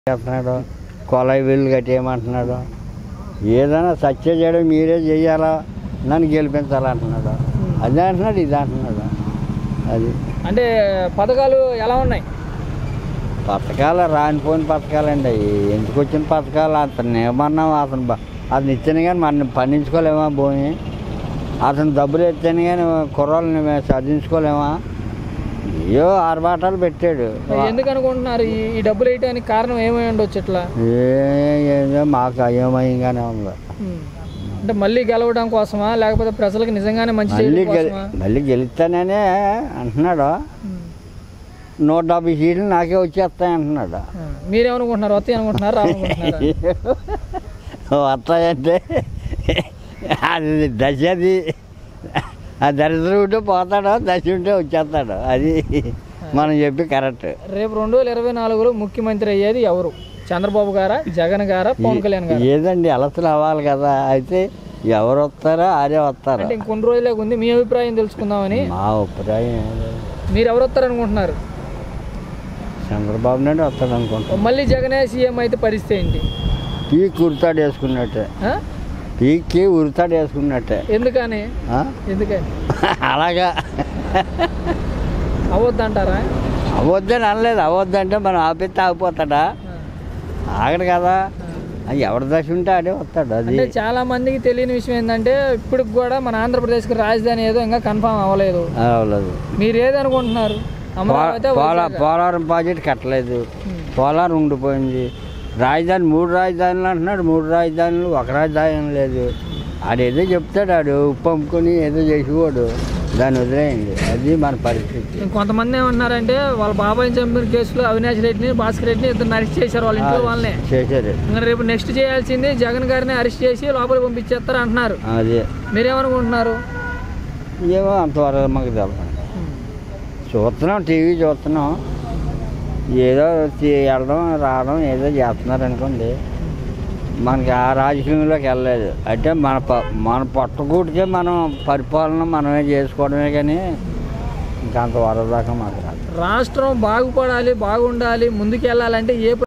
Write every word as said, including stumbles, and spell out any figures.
చేస్తున్నాడు, కొలాయి బిల్లు కట్టేయమంటున్నాడు. ఏదైనా సత్య చేయడం మీరే చెయ్యాలా, నన్ను గెలిపించాలంటున్నాడు. అదే అంటున్నాడు, ఇది అంటున్నాడు. అది అంటే పథకాలు ఎలా ఉన్నాయి? పథకాలు రానిపోయిన పథకాలండి అవి. ఎందుకు వచ్చిన పథకాలు అతను ఏమన్నా అతను అతను ఇచ్చాను కానీ మనం పండించుకోలేమా భూమి, అతను డబ్బులు ఇచ్చాను కానీ కుర్రాళ్ళని మేము చదివించుకోలేమా. అయ్యో ఆర్భాటాలు పెట్టాడు. ఎందుకు అనుకుంటున్నారు ఈ డబ్బులు వేయడానికి కారణం ఏమై ఉండొచ్చు? ఇట్లా ఏదో మాకు అయోమయంగానే ఉంది. అంటే మళ్ళీ గెలవడం కోసమా, లేకపోతే ప్రజలకు నిజంగానే మంచి మళ్ళీ మళ్ళీ గెలుస్తాననే అంటున్నాడు. నూట డెబ్బై సీట్లు నాకే వచ్చేస్తాయి అంటున్నాడు. మీరేమనుకుంటున్నారు? వస్తాయి అనుకుంటున్నారు? వస్తాయంటే అది దశ, అది ఆ దరిద్రం ఉంటే పోతాడు, దశ ఉంటే వచ్చేస్తాడు. అది మనం చెప్పి కరెక్ట్. రేపు రెండు వేల ఇరవై నాలుగులో ముఖ్యమంత్రి అయ్యేది ఎవరు? చంద్రబాబు గారా, జగన్ గారా, పవన్ కళ్యాణ్ గారు? ఏదండి అలసలు అవ్వాలి కదా. అయితే ఎవరు వస్తారో ఆరే వస్తారు. అంటే ఇంకొన్ని రోజులే ఉంది. మీ అభిప్రాయం తెలుసుకుందామని. మా అభిప్రాయం మీరు ఎవరు వస్తారు అనుకుంటున్నారు? చంద్రబాబు నాయుడు వస్తాడు అనుకుంటాం. మళ్ళీ జగనే సీఎం అయితే పరిస్థితి ఏంటి? పీక్ ఉరితాడు వేసుకున్నట్టే, పీక్కి ఉరితాడు వేసుకున్నట్టే. ఎందుకని? ఎందుకని అలాగా అవద్దంటారా? అవద్దని అనలేదు. అవద్దంటే మనం ఆపితే ఆగిపోతాడా? ఆగడు కదా. ఎవరి దశ ఉంటే అదే వస్తాడు. అది అంటే చాలా మందికి తెలియని విషయం ఏంటంటే ఇప్పుడు కూడా మన ఆంధ్రప్రదేశ్కి రాజధాని ఏదో ఇంకా కన్ఫామ్ అవ్వలేదు. అవ్వలేదు. మీరు ఏది అనుకుంటున్నారు? పోలవరం ప్రాజెక్ట్ కట్టలేదు, పోలవరం ఉండిపోయింది. రాజధాని మూడు రాజధానులు అంటున్నాడు. మూడు రాజధానులు ఒక రాజధాని లేదు. ఆడేదో చెప్తాడు, ఆడు ఉప్పు అమ్ముకొని ఏదో చేసేవాడు, దాన్ని వదిలేయండి. అది మన పరిస్థితి. కొంతమంది ఏమన్నారంటే వాళ్ళ బాబాయ్ చంపిన కేసులో అవినాష్ రెడ్డిని, భాస్కర్ రెడ్డిని ఇద్దరు అరెస్ట్ చేశారు. వాళ్ళ ఇంట్లో వాళ్ళనే చేశారు. ఇంకా రేపు నెక్స్ట్ చేయాల్సింది జగన్ గారిని అరెస్ట్ చేసి లోపలికి పంపించేస్తారు అంటున్నారు. అదే మీరేమనుకుంటున్నారు? ఏమో అంతవరకు మాకు తెలపండి. చూస్తున్నాం, టీవీ చూస్తున్నాం. ఏదో వెళ్ళడం రావడం ఏదో చేస్తున్నారు అనుకోండి. మనకి ఆ రాజకీయంలోకి వెళ్ళలేదు. అంటే మన ప మన పట్టుకూటికే మనం పరిపాలన మనమే చేసుకోవడమే కానీ ఇంకా అంత వరదాకా మాకు రాదు. రాష్ట్రం బాగుపడాలి, బాగుండాలి, ముందుకు వెళ్ళాలంటే ఏ